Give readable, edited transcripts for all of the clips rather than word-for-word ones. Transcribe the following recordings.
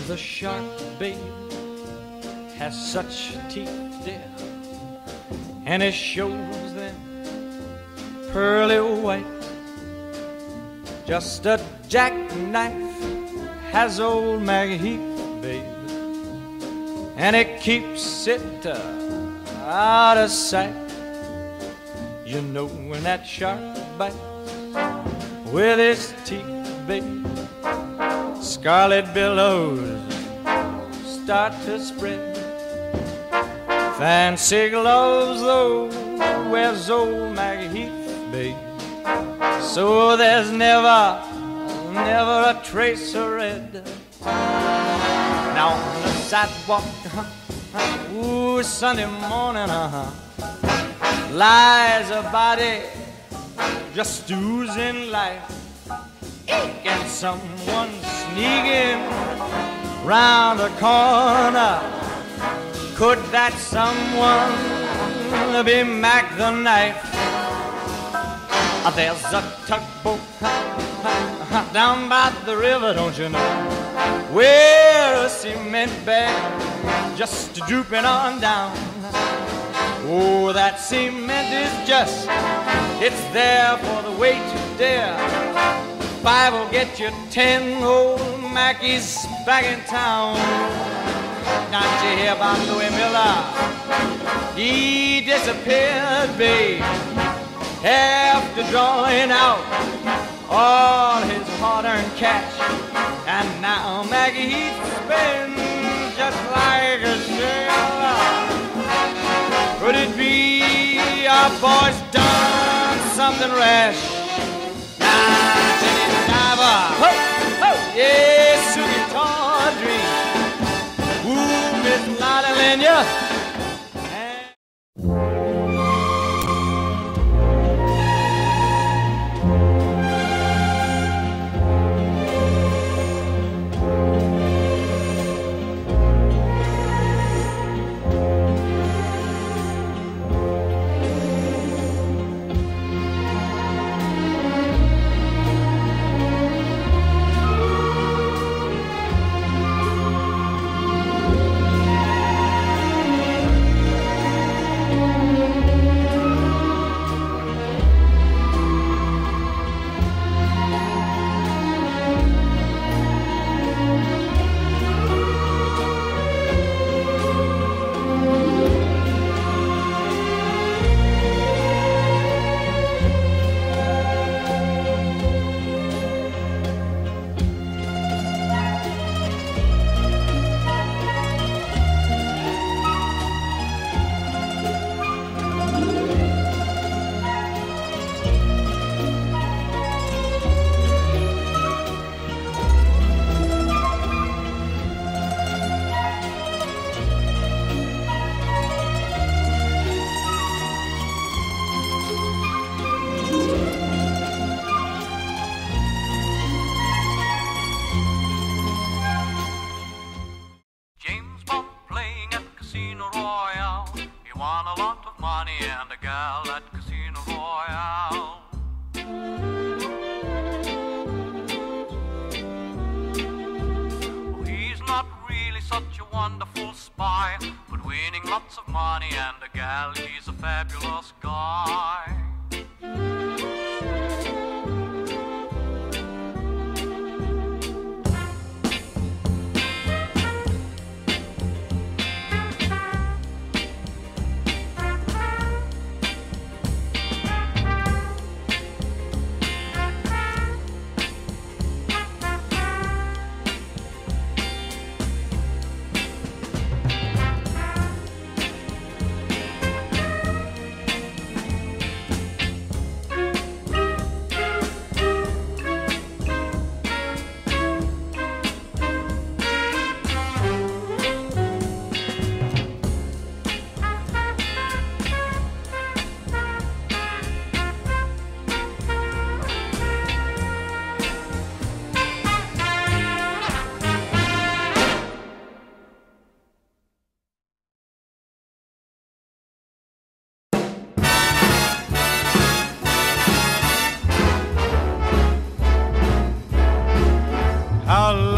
the shark, babe, has such teeth, dear, and it shows them pearly white. Just a jackknife has old Maggie Heath, babe, and it keeps it out of sight. You know when that shark bites with his teeth, babe, scarlet billows start to spread. Fancy gloves, though, wears old Maggie Heath, babe, so there's never a trace of red. Now on the sidewalk, ooh, Sunday morning, lies a body just oozing life. And someone sneaking round the corner. Could that someone be Mac the Knife? There's a tugboat down by the river, don't you know, where a cement bag just drooping on down. Oh, that cement is just, it's there for the weight to dare. 5 will get you 10 old Mackies back in town. Don't you hear about Louis Miller? He disappeared, babe, after drawing out all his hard-earned cash. And now Maggie Heath spins just like a sailor. Could it be our boy's done something rash? Now, Jenny Diver, ho, ho, yeah, Sugie Tawdry, ooh, Miss Lotta Lenya.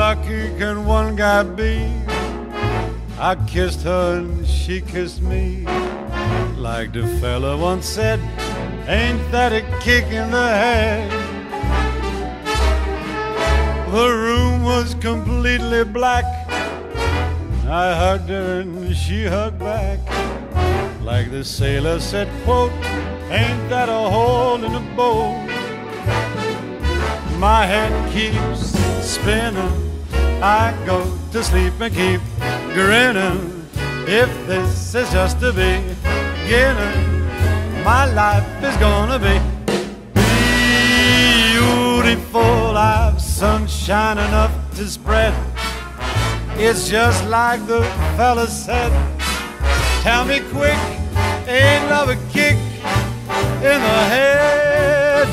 lucky can one guy be? I kissed her and she kissed me. Like the fella once said, ain't that a kick in the head? The room was completely black. I hugged her and she hugged back. Like the sailor said, quote, ain't that a hole in the boat? My head keeps spinning. I go to sleep and keep grinning. If this is just the beginning, my life is gonna be beautiful. I've sunshine enough to spread. It's just like the fella said. Tell me quick, ain't love a kick in the head?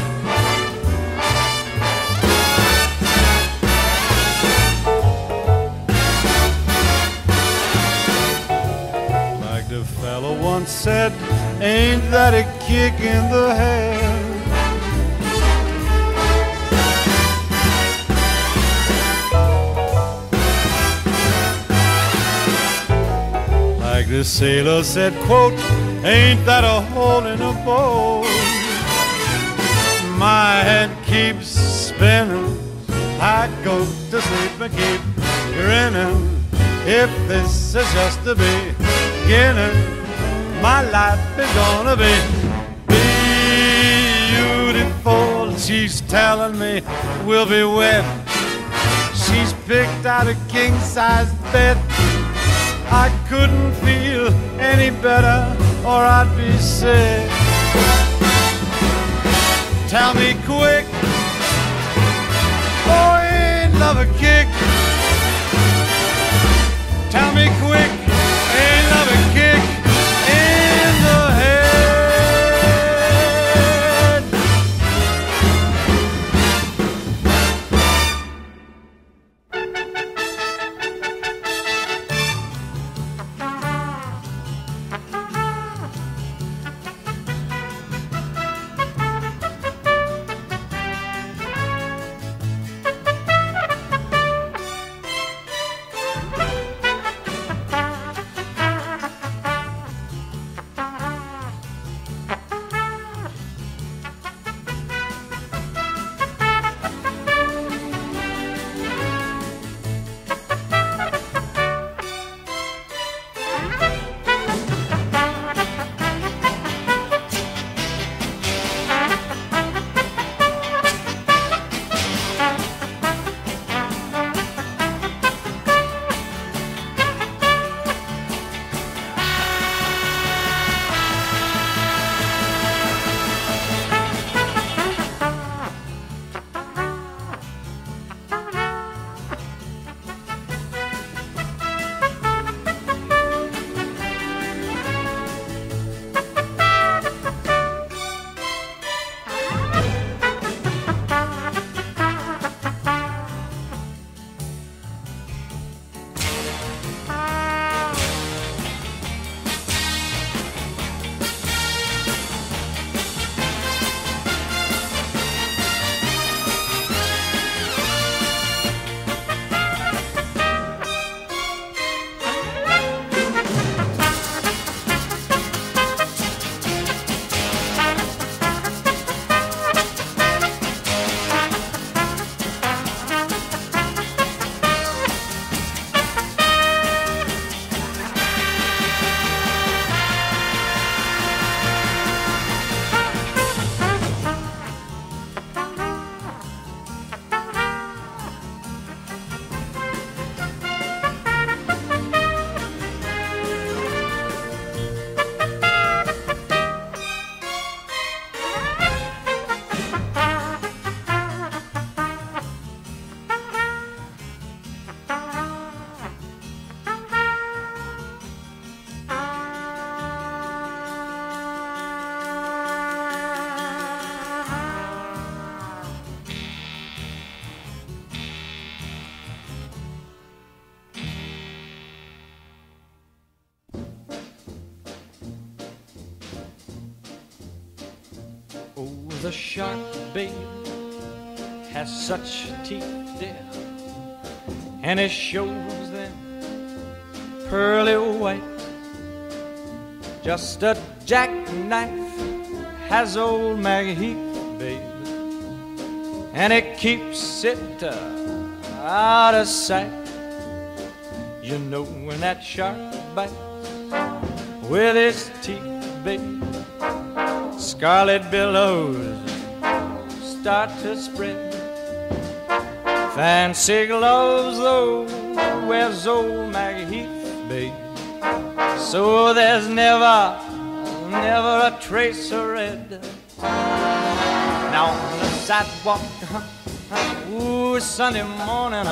Like the fella once said, ain't that a kick in the head? Like the sailor said, quote, ain't that a hole in a boat? My head keeps spinning. I go to sleep and keep grinning. If this is just the beginning, my life is gonna be beautiful. She's telling me we'll be wed. She's picked out a king-size bed. I couldn't feel any better or I'd be sick. Tell me quick, oh, ain't love a kick? Tell me quick, ain't love a kick in the head? The shark, babe, has such teeth, dear. and it shows them pearly white. Just a jackknife has old Maggie Heath, baby, and it keeps it out of sight. You know when that shark bites with its teeth, baby, scarlet billows start to spread. Fancy gloves, though, wears old Maggie Heath, baby, so there's never a trace of red. Now on the sidewalk, ooh, Sunday morning,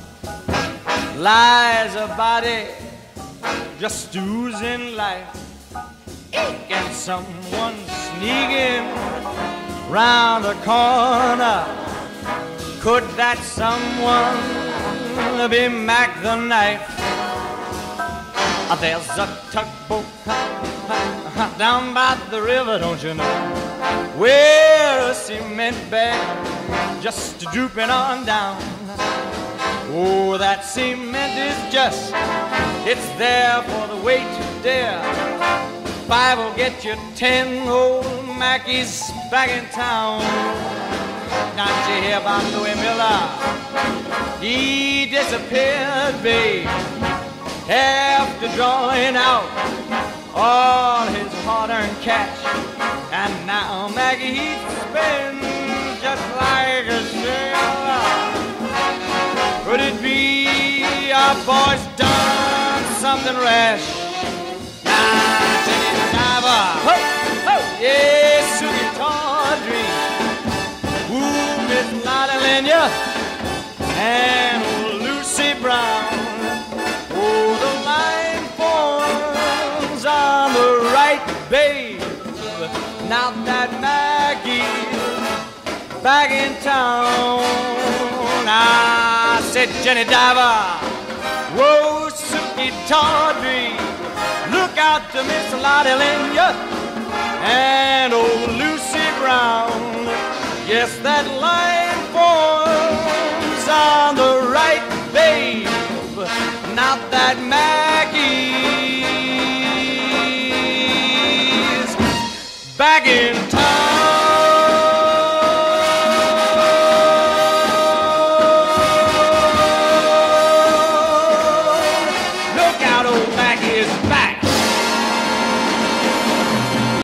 lies a body just oozing life. And someone sneaking round the corner. Could that someone be Mac the Knife? There's a tugboat down by the river, don't you know, where a cement bag just drooping on down. Oh, that cement is just, it's there for the weight to dare. 5 will get you 10 old Mackies back in town. Don't you hear about Louis Miller? He disappeared, babe, after drawing out all his hard-earned cash. And now Maggie Heath spins just like a sailor. Could it be our boy's done something rash? Now Jenny Diver, ho, ho, yeah, Susie Tawdry, ooh, Miss Lotta Lenya, and old Lucy Brown. Oh, the line forms on the right, babe. Now that Maggie's back in town. I said, Jenny Diver, whoa, Suki Tawdry, look out to Miss Lotta Lenya and old Lucy Brown. Yes, that line forms on the right, babe. Not that Maggie's back in town.